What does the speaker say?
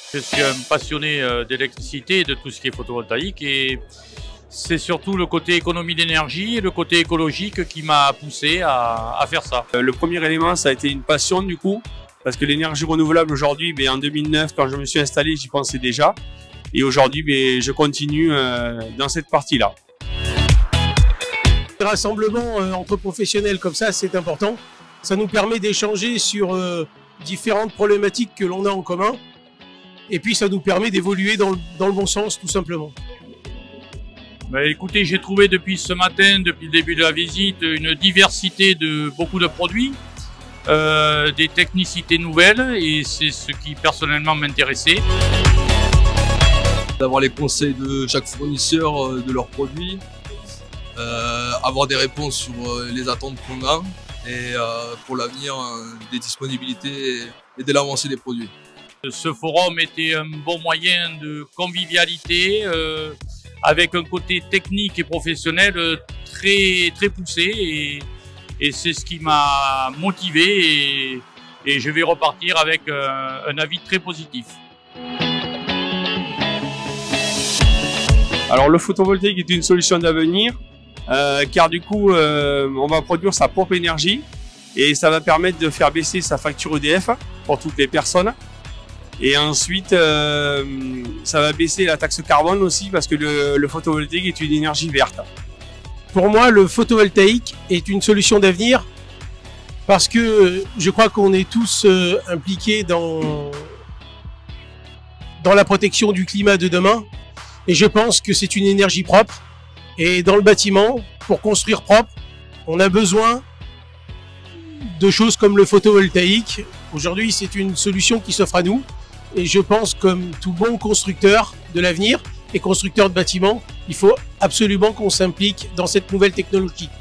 Je suis un passionné d'électricité et de tout ce qui est photovoltaïque et c'est surtout le côté économie d'énergie et le côté écologique qui m'a poussé à faire ça. Le premier élément, ça a été une passion du coup, parce que l'énergie renouvelable aujourd'hui, en 2009, quand je me suis installé, j'y pensais déjà. Et aujourd'hui, je continue dans cette partie-là. Le rassemblement entre professionnels comme ça, c'est important. Ça nous permet d'échanger sur différentes problématiques que l'on a en commun. Et puis ça nous permet d'évoluer dans le bon sens, tout simplement. Écoutez, j'ai trouvé depuis ce matin, depuis le début de la visite, une diversité de beaucoup de produits, des technicités nouvelles, et c'est ce qui personnellement m'intéressait. D'avoir les conseils de chaque fournisseur de leurs produits, avoir des réponses sur les attentes qu'on a, et pour l'avenir, des disponibilités et de l'avancée des produits. Ce forum était un bon moyen de convivialité, avec un côté technique et professionnel très poussé, et c'est ce qui m'a motivé, et je vais repartir avec un avis très positif. Alors le photovoltaïque est une solution d'avenir, car du coup on va produire sa propre énergie et ça va permettre de faire baisser sa facture EDF pour toutes les personnes. Et ensuite, ça va baisser la taxe carbone aussi parce que le photovoltaïque est une énergie verte. Pour moi, le photovoltaïque est une solution d'avenir parce que je crois qu'on est tous impliqués dans la protection du climat de demain. Et je pense que c'est une énergie propre. Et dans le bâtiment, pour construire propre, on a besoin de choses comme le photovoltaïque. Aujourd'hui, c'est une solution qui s'offre à nous. Et je pense, comme tout bon constructeur de l'avenir et constructeur de bâtiments, il faut absolument qu'on s'implique dans cette nouvelle technologie.